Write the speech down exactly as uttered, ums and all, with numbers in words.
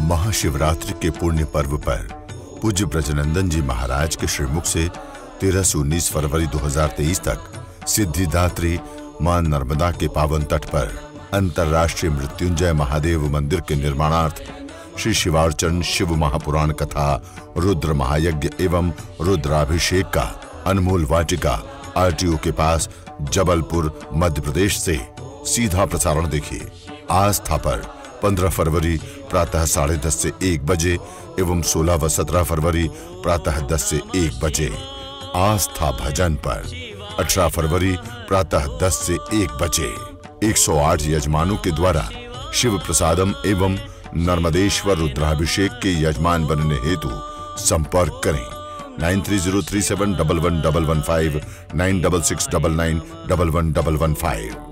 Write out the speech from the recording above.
महाशिवरात्रि के पुण्य पर्व पर पूज्य ब्रजनंदन जी महाराज के श्रीमुख से तेरह से उन्नीस फरवरी दो हज़ार तेईस तक सिद्धिदात्री मां नर्मदा के पावन तट पर अंतर्राष्ट्रीय मृत्युंजय महादेव मंदिर के निर्माणार्थ श्री शिवार्चन शिव महापुराण कथा रुद्र महायज्ञ एवं रुद्राभिषेक का अनमोल वाटिका आरटीओ के पास जबलपुर मध्य प्रदेश से सीधा प्रसारण देखिए। आस्था पर पंद्रह फरवरी प्रातः साढ़े दस से एक बजे एवं सोलह व सत्रह फरवरी प्रातः दस से एक बजे। आस्था भजन पर अठारह फरवरी प्रातः दस से एक बजे एक सौ आठ यजमानों के द्वारा शिव प्रसादम एवं नर्मदेश्वर रुद्राभिषेक के यजमान बनने हेतु संपर्क करें nine three zero three seven double one double one five nine double six double nine double one double one five.